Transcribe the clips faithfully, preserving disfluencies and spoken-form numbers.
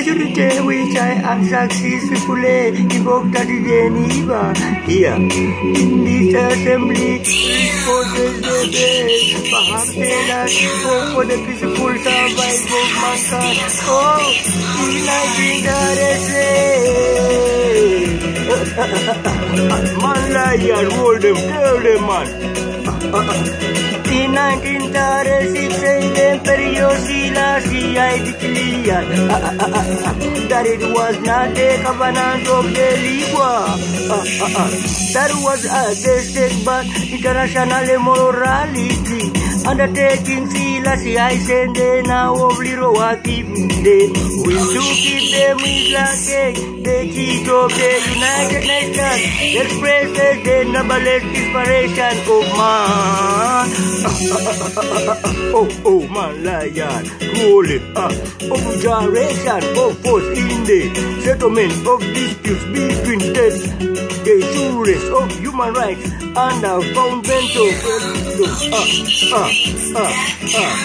majority which I have successfully evoked at Geneva. Here, in this assembly, responses the best, perhaps hope for the peaceful survival of mankind. Oh, in nineteen thirty-six, man liar, hold them, tell them, man. In nineteen thirty-six, the Emperor Selassie, I declared that it was not the covenant of the Libra. That was attested by international morality. Undertaking Selassie, I send the now of Liro Akibide. We took it them is like the key of the United Nations. Expresses the numberless inspiration of man. Oh, oh, man, lion, roll it up. Of generation of force in the settlement of disputes between states. The jurists of human rights and the fundamental freedoms. Ah, ah, ah, ah.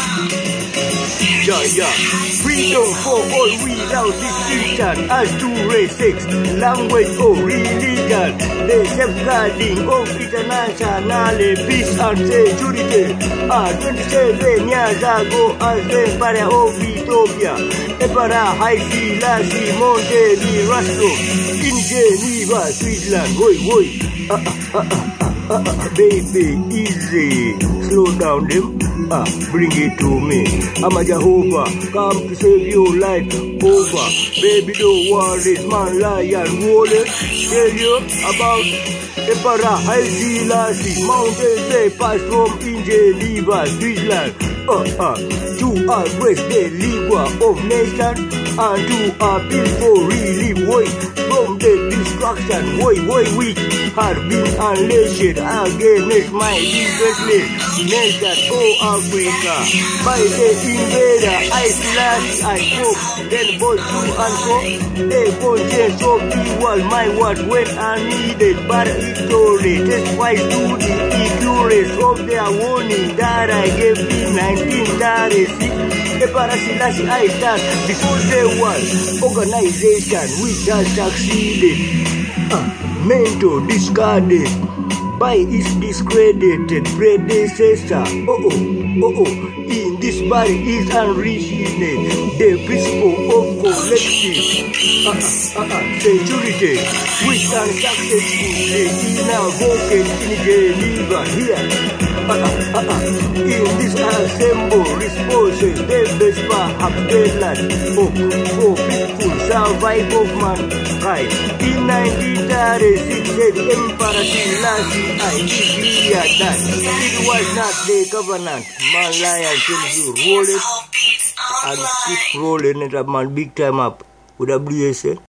Yeah, yeah. Freedom for all without distinction as to race, sex, language or religion. The safeguarding of international peace and security. Ah, twenty-seven years ago as the Empire of Ethiopia, Emperor Haile Selassie mounted the Rastro in Geneva, Switzerland. Woi, woi. Ah, ah, ah, ah, ah, ah, baby, easy. Slow down them. Ah, bring it to me. I'm a Jehovah, come to save your life over. Baby, don't worry, man, lion, roll it. Tell you about Emperor Haile Selassie, mounted the pass from in Geneva, Switzerland. Uh, uh, to address the Libra of nations and to appeal for relief way from the destruction way, way which had been unleashed against my interestless nation, oh Africa, by the invader Selassie. I spoke, then both to and fro, the conscience of the world, my words went unneeded, but victory testifies to the accuracy of their warning that I gave in nineteen thirty-six. Emperor Selassie, I stand before the world organization which has succeeded, uh, mental discarded by its discredited predecessor. Oh oh, oh oh, in this body is unreached the principle of collective uh, uh, uh, security which can successfully invoke in Geneva here. Uh, uh, uh, uh. In this assemble responses, the best part of the land for, for peaceful survival of mankind. In nineteen thirty-six, said Emperor Selassie, I declare that it was not the government. Man, lion tells you, roll it and keep rolling it up, man, big time up with W S A.